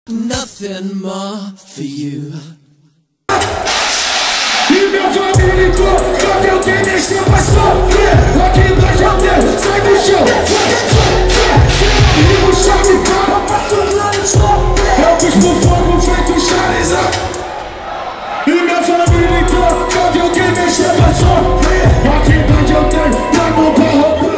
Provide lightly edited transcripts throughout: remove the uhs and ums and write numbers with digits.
Nothing more for you. E minha família entrou, eu alguém desceu pra sofrer. Aqui nós já tem, sai do chão. E no chave cara pra todo lado sofrer. Eu cuspo fogo feito Charizard. E minha família entrou, eu alguém desceu pra sofrer. Aqui nós já tem, tá bom pra roubar.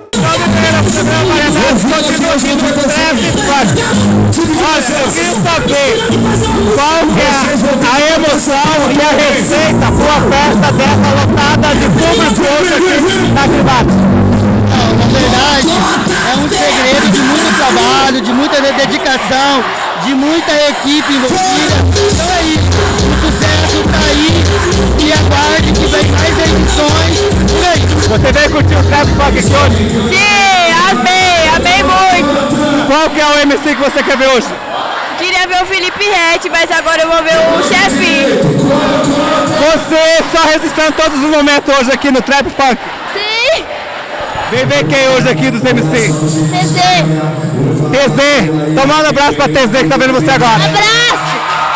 Continua aqui no Trap. Olha, eu queria saber qual que é a emoção e a receita para uma festa dessa lotada de público hoje aqui na Aclimates. Na verdade, é um segredo de muito trabalho, de muita dedicação, de muita equipe envolvida. Então é isso, o sucesso tá aí e aguarde que vem mais edições. Você veio curtir o Trap Funk aqui hoje? Sim, amei muito. Qual que é o MC que você quer ver hoje? Queria ver o Felipe Ret, mas agora eu vou ver o Chefinho. Você só registrando todos os momentos hoje aqui no Trap Funk? Sim. Vem ver quem hoje aqui dos MC? TZ. TZ. Então manda um abraço pra TZ que tá vendo você agora. Abraço.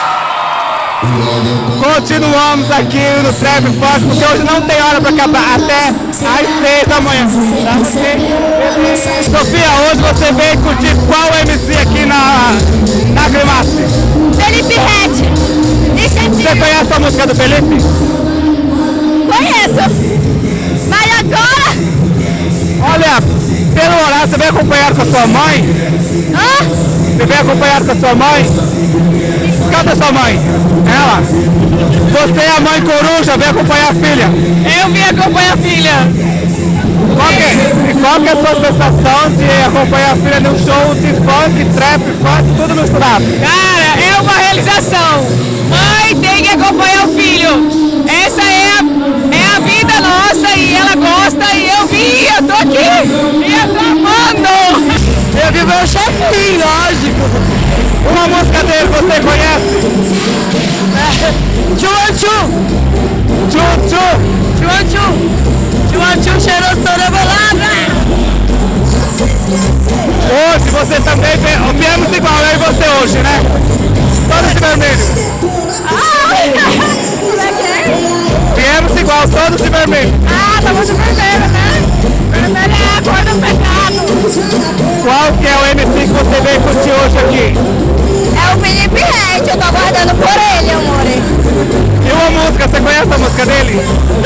Continuamos aqui no Trap Funk, porque hoje não tem hora para acabar, até às 6 da manhã. Sofia, hoje você veio curtir qual MC aqui na Aclimates? Felipe Ret. Você conhece a música do Felipe? Conheço. Mas agora... Olha, pelo horário, você veio acompanhado com a sua mãe? Hã? Você veio acompanhado com a sua mãe? Cadê sua mãe? Ela? Você é a mãe coruja, veio acompanhar a filha? Eu vim acompanhar a filha. Qual que é a sua sensação de acompanhar a filha num show de funk, trap, funk, tudo misturado? Cara, é uma realização. Mãe tem que acompanhar o filho. Essa é a vida nossa e ela gosta e eu vim, eu tô aqui e eu tô amando. Eu vi meu Chefinho, lógico. Uma música dele você conhece? Tchuanchu, cheiroso, tô rebolada. Hoje você também viemos igual, eu e você hoje, né? Todos de vermelho. Como é que é? Viemos igual, todos de vermelho. Tamo de vermelho, né? Vermelho é a cor do pecado. Qual que é o MC que você veio curtir hoje aqui? É o Felipe Ret, eu tô aguardando por ele, amor. E uma música, você conhece a música dele?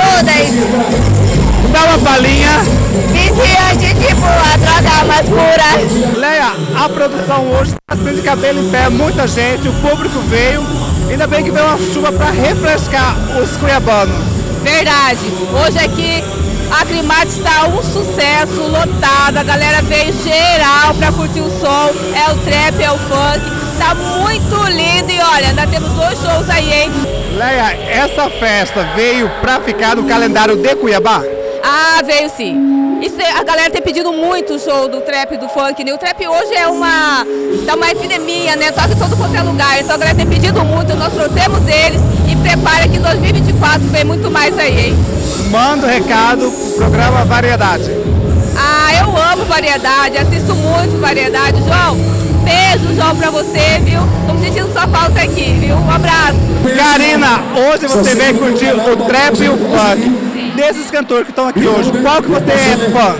Todas. Dá uma palhinha. Viciante tipo a droga mais pura. Leia, a produção hoje está assim de cabelo em pé, muita gente, o público veio. Ainda bem que veio uma chuva para refrescar os cuiabanos. Verdade. Hoje aqui a Aclimates está um sucesso, lotada. A galera veio geral para curtir o som. É o trap, é o funk. Tá muito lindo e olha, ainda temos 2 shows aí, hein? Leia, essa festa veio para ficar no calendário de Cuiabá? Veio sim. A galera tem pedido muito o show do trap e do funk, né? O trap hoje é uma epidemia, né? Toca em todo quanto é lugar. Então a galera tem pedido muito, nós trouxemos eles e prepara que 2024 vem muito mais aí, hein? Manda o recado pro programa Variedade. Eu amo variedade, assisto muito variedade. João, beijo, João, pra você, viu? Tô me sentindo sua falta aqui, viu? Um abraço. Karina, hoje você veio curtir o trap e o funk. Desses cantores que estão aqui hoje, qual que você é fã?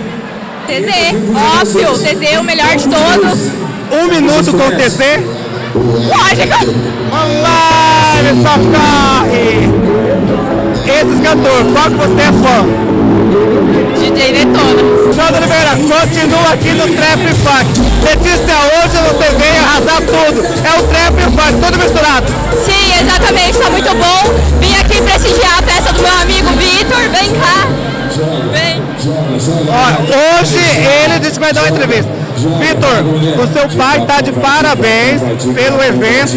TZ, óbvio, TZ é o melhor de todos. 1 minuto com o TZ? Lógico. Online, só corre! Esses cantores, qual que você é fã? DJ Detona. João Oliveira, continua aqui no Trap e Funk. Letícia, hoje você veio arrasar tudo. É o Trap e o Funk, tudo misturado. Sim, exatamente, está muito bom. Vim aqui prestigiar a festa do meu amigo Vitor. Vem cá. Vem. Olha, hoje ele disse que vai dar uma entrevista. Vitor, o seu pai está de parabéns pelo evento.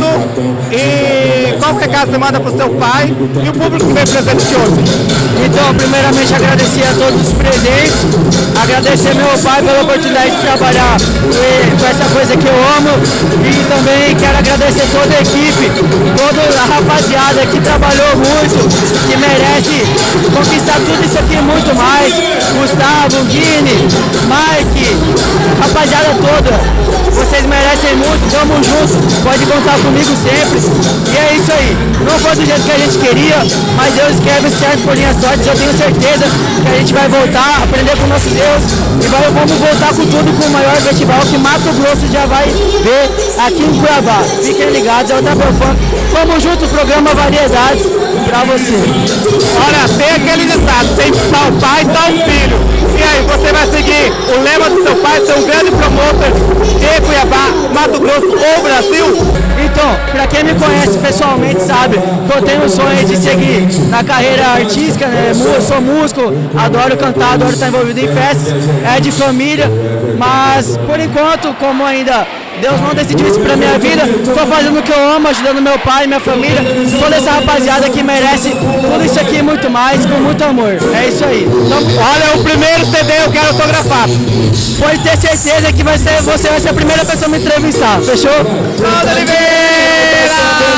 E qual que é a casa você manda para o seu pai e o público que veio presente aqui hoje? Então, primeiramente agradecer a todos os presentes, agradecer meu pai pela oportunidade de trabalhar com essa coisa que eu amo e também quero agradecer toda a equipe, toda a rapaziada que trabalhou muito, que merece conquistar tudo isso aqui e muito mais. Gustavo, Guine, Mike, rapaziada toda, vocês merecem muito, tamo junto, pode contar comigo sempre. E é isso aí, não foi do jeito que a gente queria, mas Deus escreve certo por linhas sortes. Eu tenho certeza que a gente vai voltar, aprender com o nosso Deus e vamos voltar com tudo com o maior festival que Mato Grosso já vai ver aqui em Cuiabá. Fiquem ligados, é o Tabel Funk. Vamos junto, programa Variedades pra você. Olha, tem aquele ditado, sem tal pai, tal filho. E aí, você vai seguir o lema do seu pai, ser um grande promotor de Cuiabá, Mato Grosso ou Brasil? Então, pra quem me conhece pessoalmente sabe que eu tenho um sonho de seguir na carreira artística, né? Eu sou músico, adoro cantar, adoro estar envolvido em festas, é de família, mas por enquanto, como ainda Deus não decidiu isso pra minha vida, estou fazendo o que eu amo, ajudando meu pai, minha família, toda essa rapaziada que merece tudo isso aqui e muito mais, com muito amor. É isso aí. Então, olha, o primeiro CD eu quero autografar. Pode ter certeza que você vai ser a primeira pessoa a me entrevistar, fechou? Naldo Oliveira!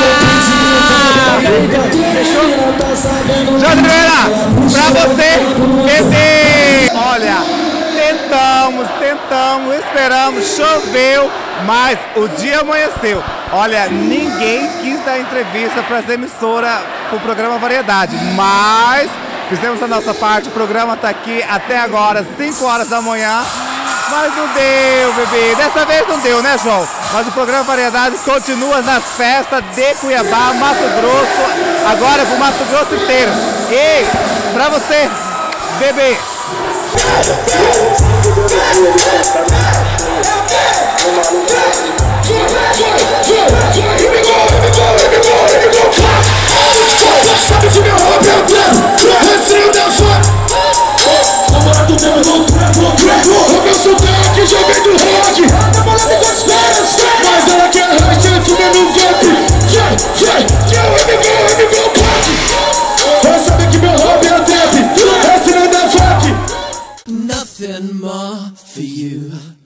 Fechou? Jorge Oliveira, pra você, esse... Olha... Tentamos, esperamos, choveu, mas o dia amanheceu. Olha, ninguém quis dar entrevista para as emissoras, para o programa Variedade, mas fizemos a nossa parte, o programa está aqui até agora, 5 horas da manhã, mas não deu, bebê, dessa vez não deu, né, João? Mas o programa Variedade continua nas festas de Cuiabá, Mato Grosso, agora para o Mato Grosso inteiro. E para você, bebê, sabe que meu hobby é o trap, receio da fã. Namorado meu no trap, o meu sotaque já vem do rock. Namorado das caras, mas ela quer racha, fuma no vape. Eu pode. Sabe que meu hobby é o trap, receio da funk. Nothing more for you.